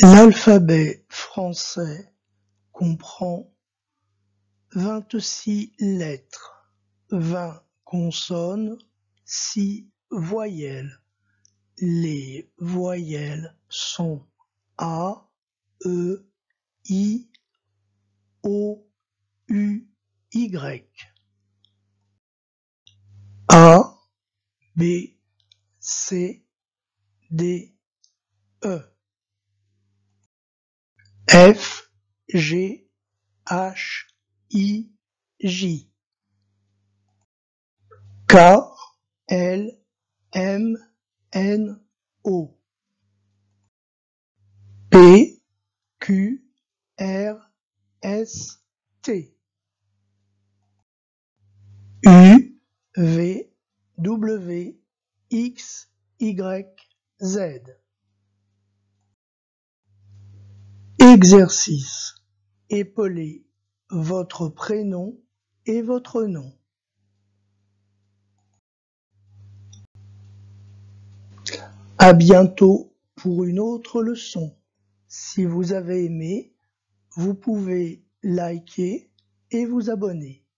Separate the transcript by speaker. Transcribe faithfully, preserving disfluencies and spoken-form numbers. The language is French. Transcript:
Speaker 1: L'alphabet français comprend vingt-six lettres, vingt consonnes, six voyelles. Les voyelles sont A, E, I, O, U, Y. A, B, C, D, E. F, G, H, I, J. K, L, M, N, O. P, Q, R, S, T. U, V, W, X, Y, Z. Exercice. Épelez votre prénom et votre nom. À bientôt pour une autre leçon. Si vous avez aimé, vous pouvez liker et vous abonner.